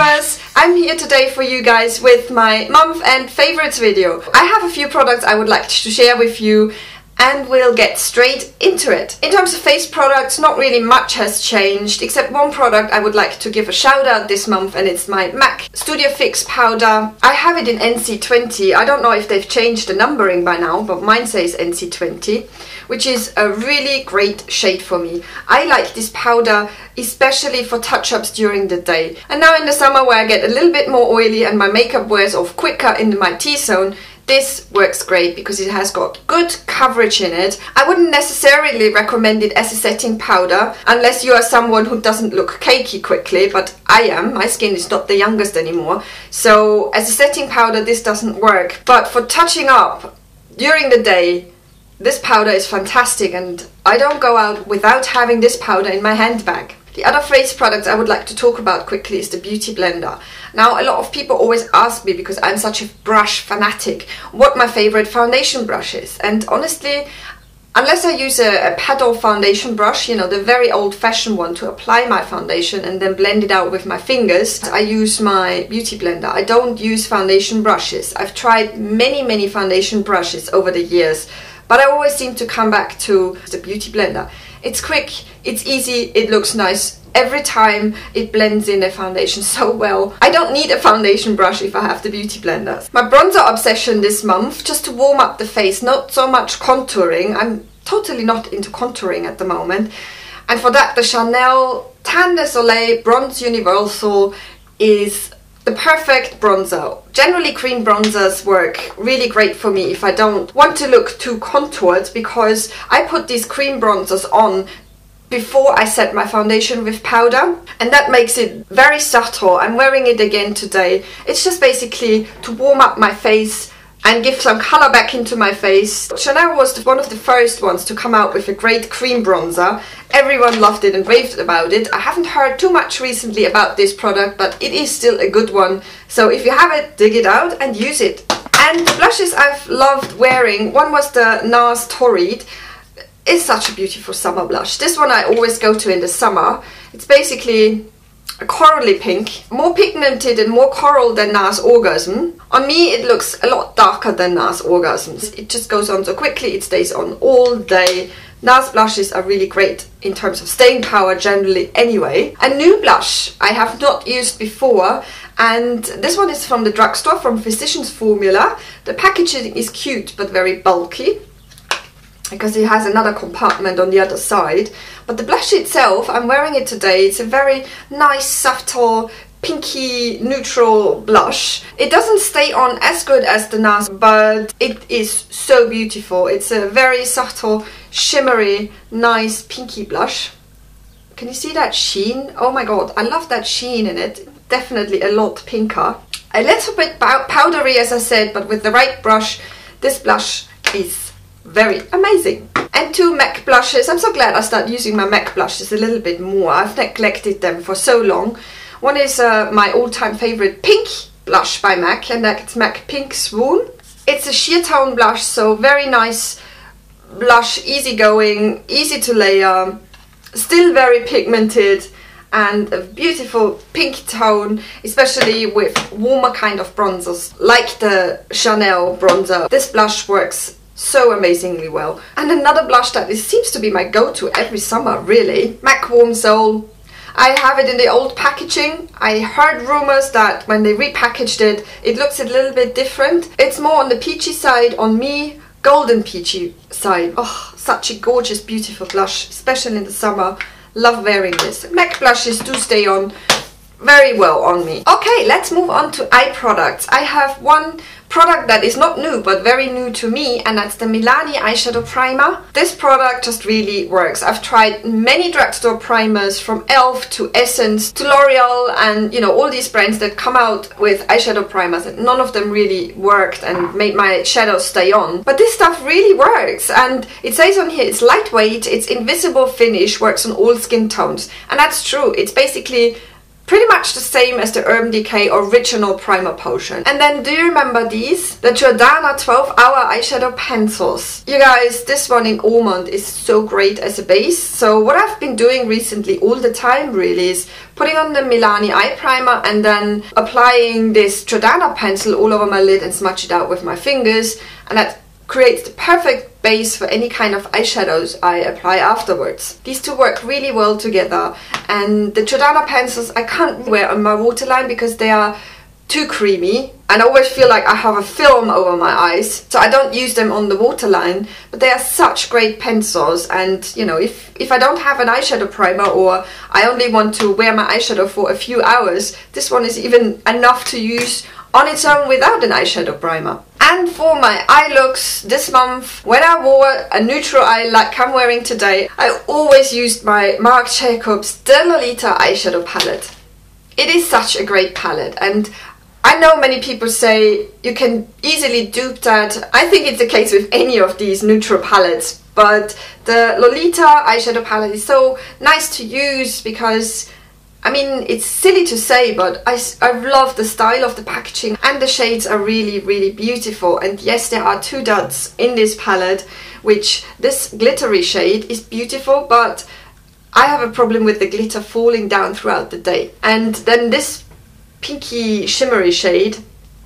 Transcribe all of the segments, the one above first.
viewers, I'm here today for you guys with my month and favorites video. I have a few products I would like to share with you and we'll get straight into it. In terms of face products, not really much has changed, except one product I would like to give a shout out this month, and it's my MAC Studio Fix powder. I have it in NC20. I don't know if they've changed the numbering by now, but mine says NC20, which is a really great shade for me. I like this powder especially for touch-ups during the day. And now in the summer where I get a little bit more oily and my makeup wears off quicker in my T-zone, this works great because it has got good coverage in it. I wouldn't necessarily recommend it as a setting powder unless you are someone who doesn't look cakey quickly, but I am. My skin is not the youngest anymore. So as a setting powder this doesn't work. But for touching up during the day, this powder is fantastic and I don't go out without having this powder in my handbag. The other face product I would like to talk about quickly is the Beauty Blender. Now, a lot of people always ask me, because I'm such a brush fanatic, what my favorite foundation brush is. And honestly, unless I use a paddle foundation brush, you know, the very old-fashioned one to apply my foundation and then blend it out with my fingers, I use my Beauty Blender. I don't use foundation brushes. I've tried many foundation brushes over the years, but I always seem to come back to the Beauty Blender. It's quick, it's easy, it looks nice. Every time it blends in a foundation so well. I don't need a foundation brush if I have the Beauty Blender. My bronzer obsession this month, just to warm up the face, not so much contouring. I'm totally not into contouring at the moment. And for that, the Chanel Tan de Soleil Bronze Universal is the perfect bronzer. Generally cream bronzers work really great for me if I don't want to look too contoured, because I put these cream bronzers on before I set my foundation with powder, and that makes it very subtle. I'm wearing it again today. It's just basically to warm up my face and give some color back into my face. Chanel was one of the first ones to come out with a great cream bronzer. Everyone loved it and raved about it. I haven't heard too much recently about this product, but it is still a good one. So if you have it, dig it out and use it. And the blushes I've loved wearing, one was the NARS Torrid. It's such a beautiful summer blush. This one I always go to in the summer. It's basically a corally pink, more pigmented and more coral than NARS Orgasm. On me it looks a lot darker than NARS Orgasms. It just goes on so quickly, it stays on all day. NARS blushes are really great in terms of staying power generally anyway. A new blush I have not used before, and this one is from the drugstore, from Physicians Formula. The packaging is cute but very bulky, because it has another compartment on the other side. But the blush itself, I'm wearing it today, it's a very nice, subtle, pinky, neutral blush. It doesn't stay on as good as the NARS, but it is so beautiful. It's a very subtle, shimmery, nice, pinky blush. Can you see that sheen? Oh my god, I love that sheen in it. Definitely a lot pinker. A little bit powdery, as I said, but with the right brush, this blush is very amazing. And two MAC blushes. I'm so glad I started using my MAC blushes a little bit more. I've neglected them for so long. One is my all-time favorite pink blush by MAC, and that's MAC Pink Swoon. It's a sheer tone blush, so very nice blush, easy going, easy to layer, still very pigmented, and a beautiful pink tone, especially with warmer kind of bronzers like the Chanel bronzer. This blush works so amazingly well. And another blush that seems to be my go-to every summer, really, MAC Warm Soul. I have it in the old packaging. I heard rumors that when they repackaged it, it looks a little bit different. It's more on the peachy side, on me, golden peachy side. Oh, such a gorgeous, beautiful blush, especially in the summer. Love wearing this. MAC blushes do stay on very well on me. Okay, let's move on to eye products. I have one product that is not new but very new to me, and that's the Milani eyeshadow primer. This product just really works. I've tried many drugstore primers, from e.l.f. to Essence to L'Oreal, and you know, all these brands that come out with eyeshadow primers, and none of them really worked and made my shadows stay on. But this stuff really works, and it says on here it's lightweight, it's invisible finish, works on all skin tones, and that's true. It's basically Pretty much the same as the Urban Decay Original Primer Potion. And then do you remember these? The Jordana 12-Hour Eyeshadow Pencils. You guys, this one in Almond is so great as a base. So what I've been doing recently all the time really is putting on the Milani eye primer and then applying this Jordana pencil all over my lid and smudge it out with my fingers. And that creates the perfect base for any kind of eyeshadows I apply afterwards. These two work really well together, and the Jordana pencils I can't wear on my waterline because they are too creamy and I always feel like I have a film over my eyes, so I don't use them on the waterline. But they are such great pencils, and you know, if I don't have an eyeshadow primer or I only want to wear my eyeshadow for a few hours, this one is even enough to use on its own without an eyeshadow primer. And for my eye looks this month, when I wore a neutral eye like I'm wearing today, I always used my Marc Jacobs De Lolita eyeshadow palette. It is such a great palette, and I know many people say you can easily dupe that. I think it's the case with any of these neutral palettes, but the Lolita eyeshadow palette is so nice to use because, I mean, it's silly to say, but I love the style of the packaging, and the shades are really, really beautiful. And yes, there are two dots in this palette, which this glittery shade is beautiful, but I have a problem with the glitter falling down throughout the day. And then this pinky shimmery shade,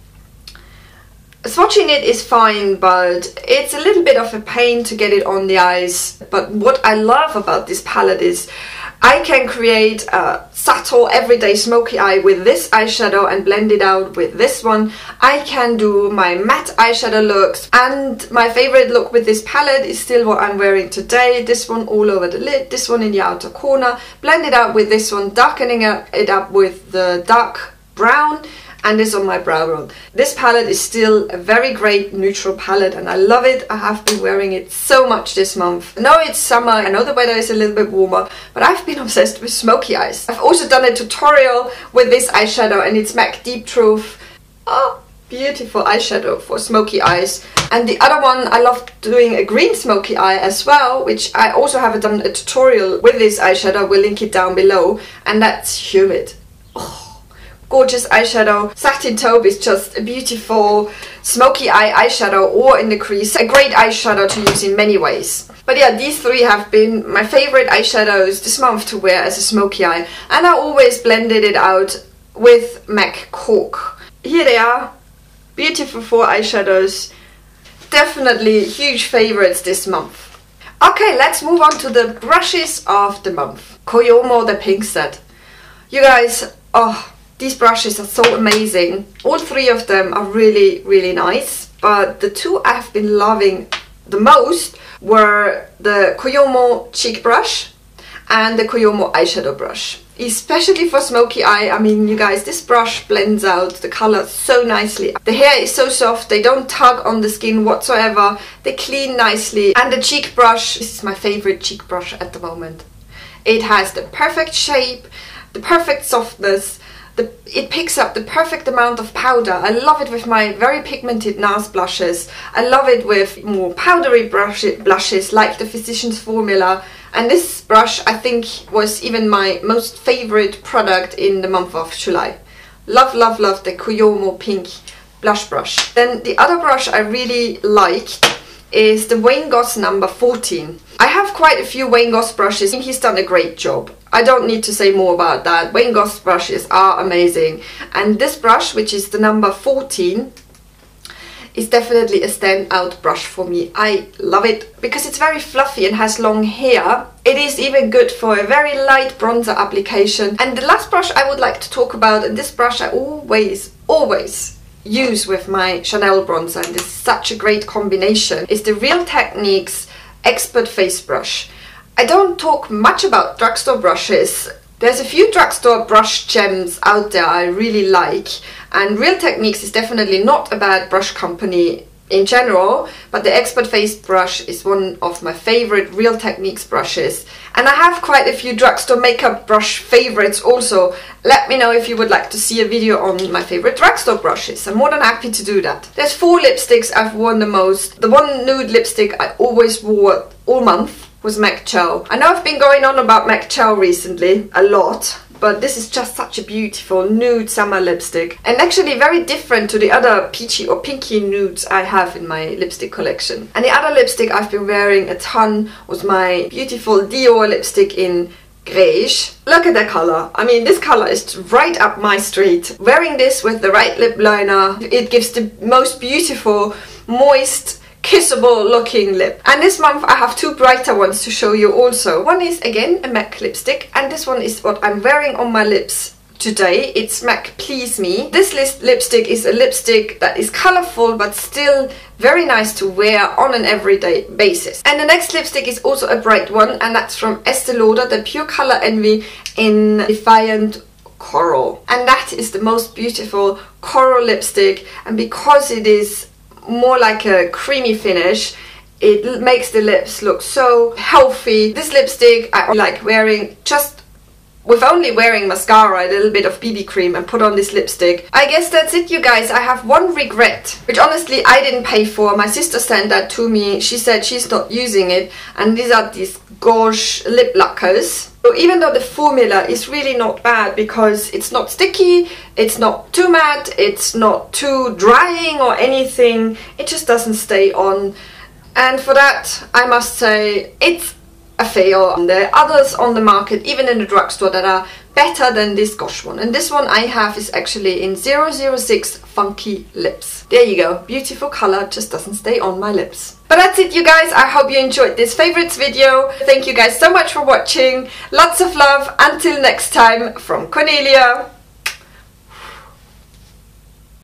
swatching it is fine, but it's a little bit of a pain to get it on the eyes. But what I love about this palette is I can create a subtle everyday smoky eye with this eyeshadow and blend it out with this one. I can do my matte eyeshadow looks, and my favorite look with this palette is still what I'm wearing today. This one all over the lid, this one in the outer corner, blend it out with this one, darkening it up with the dark brown, and this on my brow bone. This palette is still a very great neutral palette and I love it. I have been wearing it so much this month. I know it's summer, I know the weather is a little bit warmer, but I've been obsessed with smoky eyes. I've also done a tutorial with this eyeshadow, and it's MAC Deep Truth. Oh, beautiful eyeshadow for smoky eyes. And the other one, I love doing a green smoky eye as well, which I also have done a tutorial with this eyeshadow. We'll link it down below, and that's Humid. Oh, gorgeous eyeshadow. Satin Taupe is just a beautiful smoky eye eyeshadow, or in the crease. A great eyeshadow to use in many ways. But yeah, these three have been my favorite eyeshadows this month to wear as a smoky eye, and I always blended it out with MAC Cork. Here they are, beautiful four eyeshadows. Definitely huge favorites this month. Okay, let's move on to the brushes of the month. Koyomo the Pink Set. You guys, oh, these brushes are so amazing. All three of them are really, really nice, but the two I've been loving the most were the Koyomo Cheek Brush and the Koyomo Eyeshadow Brush. Especially for smoky eye, I mean, you guys, this brush blends out the color so nicely. The hair is so soft, they don't tug on the skin whatsoever, they clean nicely. And the cheek brush, this is my favorite cheek brush at the moment. It has the perfect shape, the perfect softness, it picks up the perfect amount of powder. I love it with my very pigmented NARS blushes. I love it with more powdery blushes like the Physicians Formula. And this brush, I think, was even my most favorite product in the month of July. Love, love, love the Koyomo Pink blush brush. Then the other brush I really liked is the Wayne Goss number 14. I have quite a few Wayne Goss brushes and he's done a great job. I don't need to say more about that. Wayne Goss brushes are amazing. And this brush, which is the number 14, is definitely a standout brush for me. I love it because it's very fluffy and has long hair. It is even good for a very light bronzer application. And the last brush I would like to talk about, and this brush I always use with my Chanel bronzer, and this is such a great combination, is the Real Techniques Expert Face Brush. I don't talk much about drugstore brushes. There's a few drugstore brush gems out there I really like, and Real Techniques is definitely not a bad brush company in general, but the Expert Face Brush is one of my favorite Real Techniques brushes. And I have quite a few drugstore makeup brush favorites also. Let me know if you would like to see a video on my favorite drugstore brushes. I'm more than happy to do that. There's 4 lipsticks I've worn the most. The one nude lipstick I always wore all month was MAC Chow. I know I've been going on about MAC Chow recently a lot, but this is just such a beautiful nude summer lipstick, and actually very different to the other peachy or pinky nudes I have in my lipstick collection. And the other lipstick I've been wearing a ton was my beautiful Dior lipstick in Greige. Look at that color. I mean, this color is right up my street. Wearing this with the right lip liner, it gives the most beautiful, moist, kissable looking lip. And this month I have two brighter ones to show you also. One is again a MAC lipstick, and this one is what I'm wearing on my lips today. It's MAC Please Me. This lipstick is a lipstick that is colorful but still very nice to wear on an everyday basis. And the next lipstick is also a bright one, and that's from Estee Lauder, the Pure Color Envy in Defiant Coral. And that is the most beautiful coral lipstick, and because it is more like a creamy finish, it makes the lips look so healthy. This lipstick I like wearing just with only wearing mascara, a little bit of BB cream, and put on this lipstick. I guess that's it, you guys. I have one regret, which honestly I didn't pay for. My sister sent that to me. She said she's not using it, and these are these Gorge lip lacquers. So even though the formula is really not bad, because it's not sticky, it's not too matte, it's not too drying or anything, it just doesn't stay on. And for that, I must say, it's a fail. There are others on the market, even in the drugstore, that are better than this Gorge one. And this one I have is actually in 006 Funky Lips. There you go. Beautiful color, just doesn't stay on my lips. But that's it, you guys. I hope you enjoyed this favorites video. Thank you guys so much for watching. Lots of love. Until next time, from Cornelia.